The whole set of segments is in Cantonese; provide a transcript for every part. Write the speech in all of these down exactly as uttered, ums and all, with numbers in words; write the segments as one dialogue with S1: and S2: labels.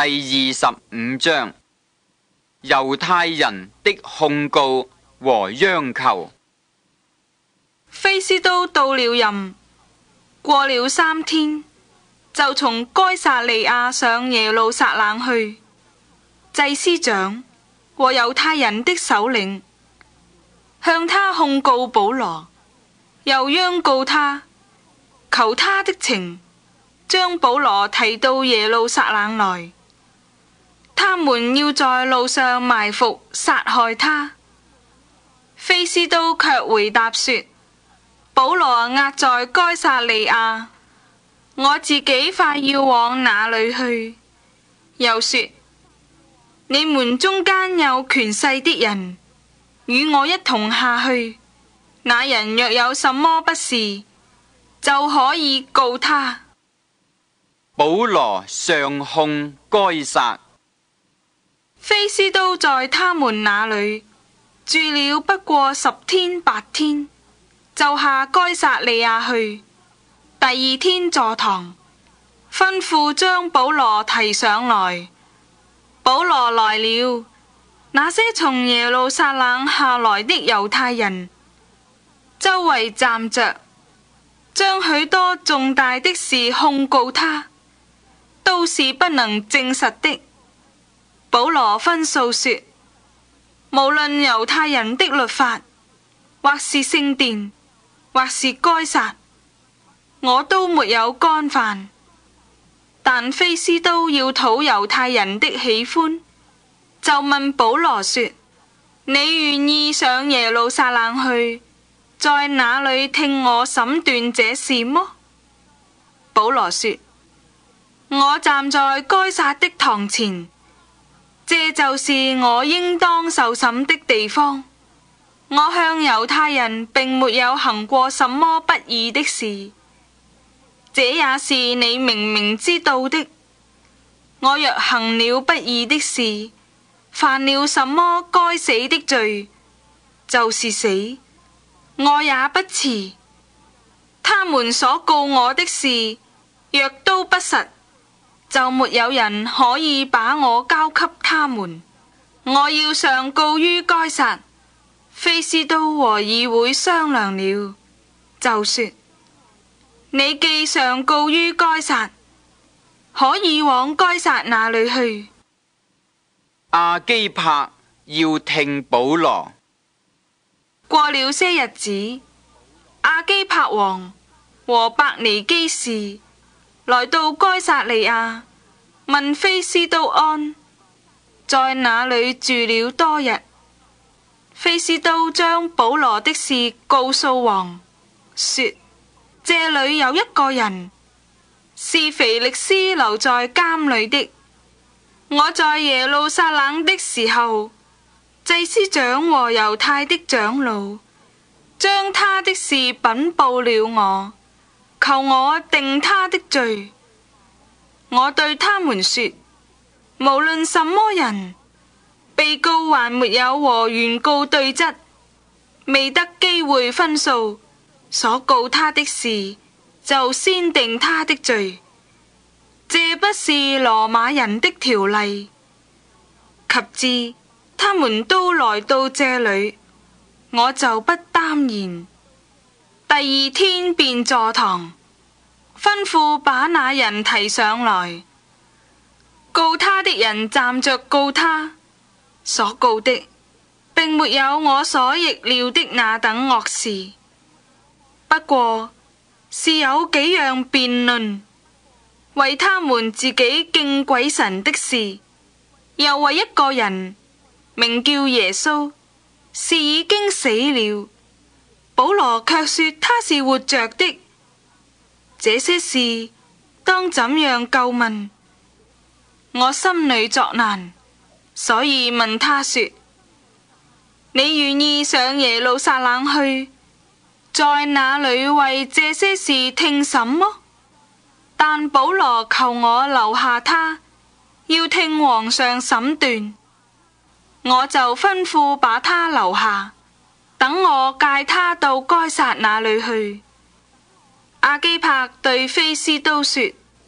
S1: 第二十五章，猶太人的控告和央求。
S2: 非斯都到了任，過了三天，就從該撒利亞上耶路撒冷去。祭司長和猶太人的首領向他控告保羅，又央告他，求他的情，將保羅提到耶路撒冷來。他們要在路上埋伏殺害他。非斯都卻回答說，保羅押在該撒利亞，我自己快要往那裏去。又說，你們中間有權勢的人，與我一同下去，那人若有什麼不是，就可以告他。
S1: 保羅上控該撒。
S2: 非斯都在他們那裏住了不過十天八天，就下該撒利亞去。第二天坐堂，吩咐將保羅提上來。保羅來了，那些從耶路撒冷下來的猶太人周圍站着，將許多重大的事控告他，都是不能證實的。保羅分訴說，無論猶太人的律法，或是聖殿，或是該撒，我都沒有干犯。但非斯都要討猶太人的喜歡，就問保羅說，你願意上耶路撒冷去，在那裏聽我審斷這事麼？保羅說，我站在該撒的堂前，這就是我應當受審的地方。我向猶太人並沒有行過什麼不義的事，這也是你明明知道的。我若行了不義的事，犯了什麼該死的罪，就是死，我也不辭。他們所告我的事，若都不實，就沒有人可以把我交給他們。我要上告於該撒。非斯都和議會商量了，就說，你既上告於該撒，可以往該撒那裏去。
S1: 亞基帕要聽保羅。
S2: 過了些日子，亞基帕王和伯尼基士來到該撒利亞，問非斯都安，在那裏住了多日。非斯都將保羅的事告訴王，說，這裏有一個人，是腓力斯留在監裏的。我在耶路撒冷的時候，祭司長和猶太的長老將他的事稟報了我，求我定他的罪。我對他們說，無論什麼人，被告還沒有和原告對質，未得機會分訴，所告他的事，就先定他的罪。這不是羅馬人的條例。及至他們都來到這裏，我就不耽延。第二天便坐堂，吩咐把那人提上來。告他的人站着告他，所告的並沒有我所逆料的那等惡事，不過是有幾樣辯論，為他們自己敬鬼神的事，又為一個人名叫耶穌，是已經死了，保羅卻說他是活着的。這些事當怎樣究問？我心裏作難，所以問他說，你願意上耶路撒冷去，在那裏為這些事聽審麼？但保羅求我留下他，要聽皇上審斷。我就吩咐把他留下，等我介他到該撒那裏去。亞基帕對非斯都說，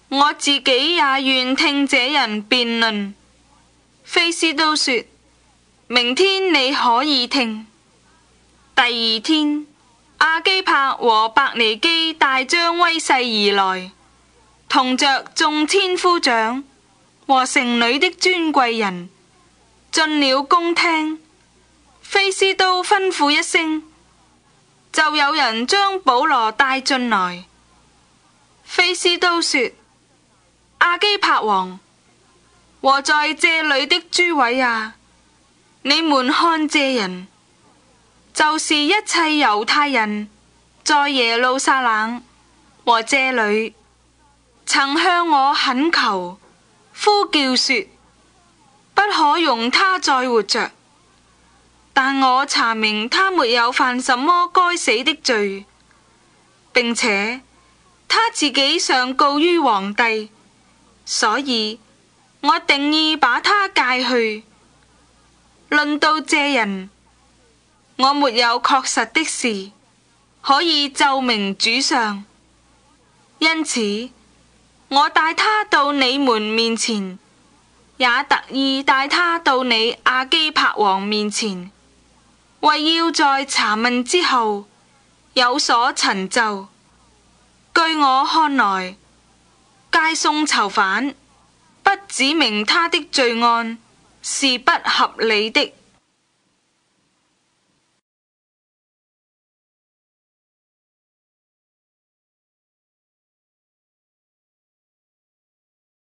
S2: 我自己也願聽這人辯論。菲斯都說：明天你可以聽。第二天，阿基帕和伯尼基大張威勢而來，同着眾千夫長和城裏的尊貴人進了宮廳。菲斯都吩咐一聲，就有人將保羅帶進來。菲斯都說：阿基帕王和在這裏的諸位啊，你們看這人，就是一切猶太人在耶路撒冷和這裏曾向我懇求呼叫說，不可容他再活着。但我查明他沒有犯什麼該死的罪，並且他自己上告於皇帝，所以我定意把他解去。論到這人，我沒有確實的事可以奏明主上，因此我帶他到你們面前，也特意帶他到你阿基帕王面前，為要在查問之後有所陳奏。據我看來，解送囚犯不指明他的罪案是不合理的。